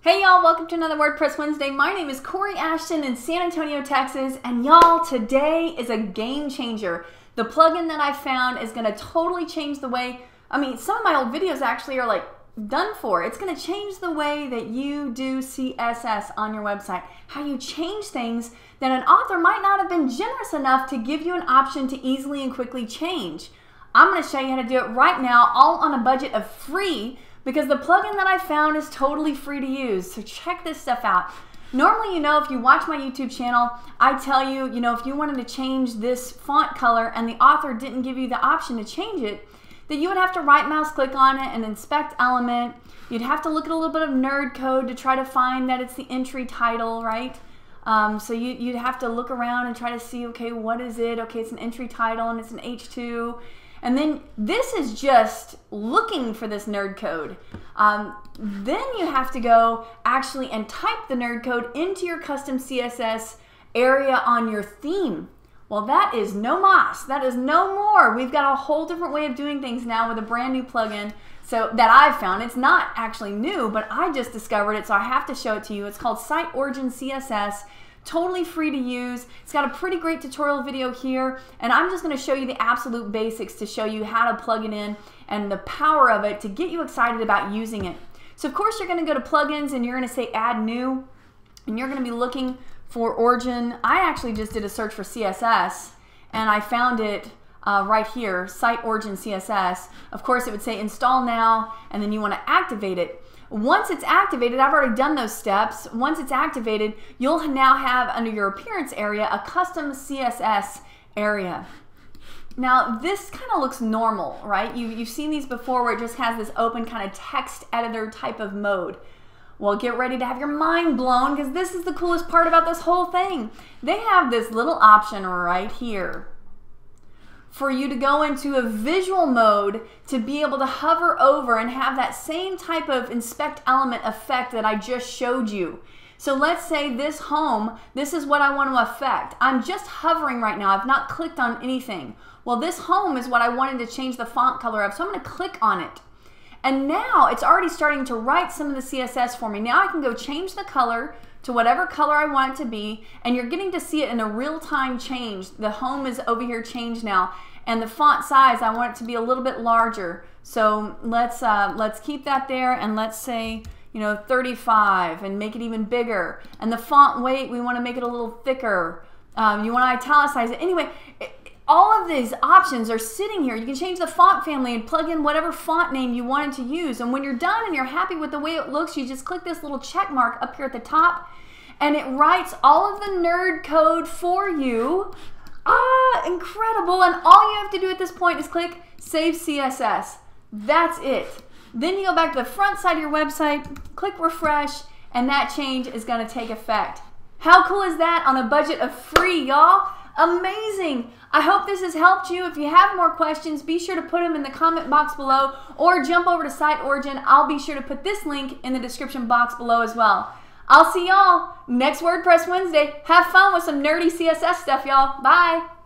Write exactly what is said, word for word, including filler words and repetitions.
Hey y'all, welcome to another WordPress Wednesday. My name is Corey Ashton in San Antonio, Texas, and y'all, today is a game changer. The plugin that I found is gonna totally change the way, I mean, some of my old videos actually are like done for. It's gonna change the way that you do C S S on your website, how you change things that an author might not have been generous enough to give you an option to easily and quickly change. I'm gonna show you how to do it right now, all on a budget of free, because the plugin that I found is totally free to use. So check this stuff out. Normally, you know, if you watch my YouTube channel, I tell you, you know, if you wanted to change this font color and the author didn't give you the option to change it, that you would have to right mouse click on it and inspect element. You'd have to look at a little bit of nerd code to try to find that it's the entry title, right? Um, so you, you'd have to look around and try to see, okay, what is it? Okay, it's an entry title and it's an H two. And then this is just looking for this nerd code. Um, then you have to go actually and type the nerd code into your custom C S S area on your theme. Well, that is no mas. That is no more. We've got a whole different way of doing things now with a brand new plugin so that I've found. It's not actually new, but I just discovered it, so I have to show it to you. It's called Site Origin C S S. Totally free to use. It's got a pretty great tutorial video here, and I'm just going to show you the absolute basics to show you how to plug it in and the power of it to get you excited about using it. So of course you're going to go to plugins and you're going to say add new, and you're going to be looking for Origin. I actually just did a search for C S S and I found it uh, right here, Site Origin C S S. Of course it would say install now, and then you want to activate it. Once it's activated, I've already done those steps. Once it's activated, you'll now have under your appearance area a custom C S S area. Now this kind of looks normal, right? You, you've seen these before where it just has this open kind of text editor type of mode. Well, get ready to have your mind blown, because this is the coolest part about this whole thing. They have this little option right here for you to go into a visual mode to be able to hover over and have that same type of inspect element effect that I just showed you. So let's say this home, this is what I want to affect. I'm just hovering right now. I've not clicked on anything. Well, this home is what I wanted to change the font color of, so I'm going to click on it. And now it's already starting to write some of the C S S for me. Now I can go change the color to whatever color I want it to be, and you're getting to see it in a real-time change. The home is over here changed now, and the font size, I want it to be a little bit larger. So let's uh, let's keep that there, and let's say, you know, thirty-five, and make it even bigger. And the font weight, we want to make it a little thicker. Um, you want to italicize it. Anyway, it, all of these options are sitting here. You can change the font family and plug in whatever font name you wanted to use. And when you're done and you're happy with the way it looks, you just click this little check mark up here at the top, and it writes all of the nerd code for you. Ah, incredible. And all you have to do at this point is click Save C S S. That's it. Then you go back to the front side of your website, click refresh, and that change is going to take effect. How cool is that on a budget of free, y'all? Amazing. I hope this has helped you. If you have more questions, be sure to put them in the comment box below, or jump over to Site Origin. I'll be sure to put this link in the description box below as well. I'll see y'all next WordPress Wednesday. Have fun with some nerdy C S S stuff, y'all. Bye.